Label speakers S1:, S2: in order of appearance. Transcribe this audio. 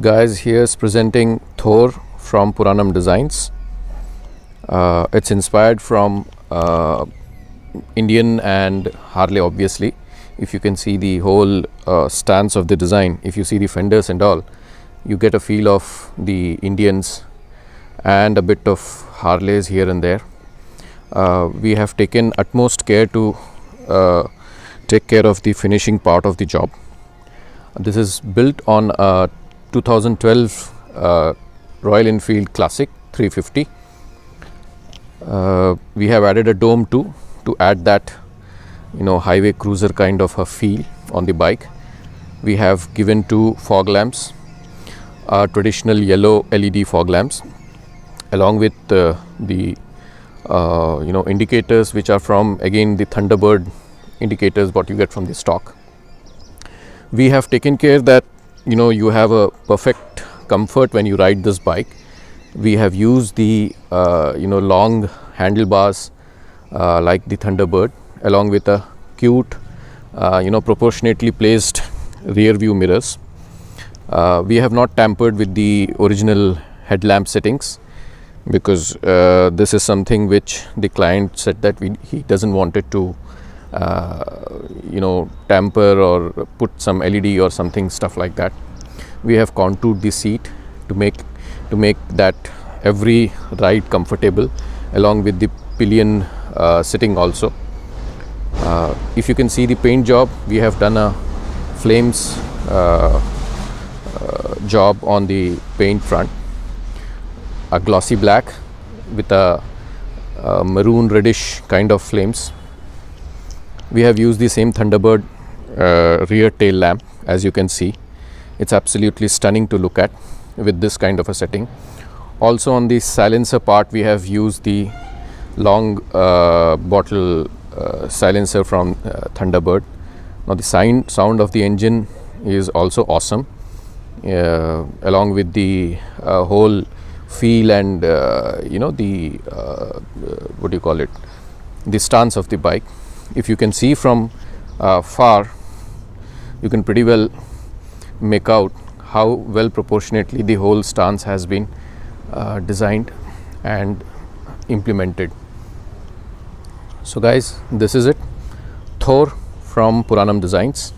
S1: Guys, here's presenting Thor from Puranam Designs. It's inspired from Indian and Harley, obviously. If you can see the whole stance of the design, if you see the fenders and all, you get a feel of the Indians and a bit of Harleys here and there. We have taken utmost care to take care of the finishing part of the job. This is built on a 2012 Royal Enfield Classic 350. We have added a dome too to add that highway cruiser kind of a feel on the bike. We have given two fog lamps, traditional yellow LED fog lamps, along with the indicators which are from again the Thunderbird indicators what you get from the stock. We have taken care that you have a perfect comfort when you ride this bike. We have used the long handlebars like the Thunderbird, along with a cute proportionately placed rear view mirrors. We have not tampered with the original headlamp settings because this is something which the client said that he doesn't want it to tamper or put some LED or something stuff like that. We have contoured the seat to make that every ride comfortable, along with the pillion sitting also. If you can see the paint job, we have done a flames job on the paint front, a glossy black with a maroon reddish kind of flames. We have used the same Thunderbird rear tail lamp. As you can see, it's absolutely stunning to look at with this kind of a setting. Also on the silencer part, we have used the long bottle silencer from Thunderbird. Now the sound of the engine is also awesome, along with the whole feel and the stance of the bike. If you can see from far, you can pretty well make out how well proportionately the whole stance has been designed and implemented. So guys, this is it, Thor from Puranam Designs.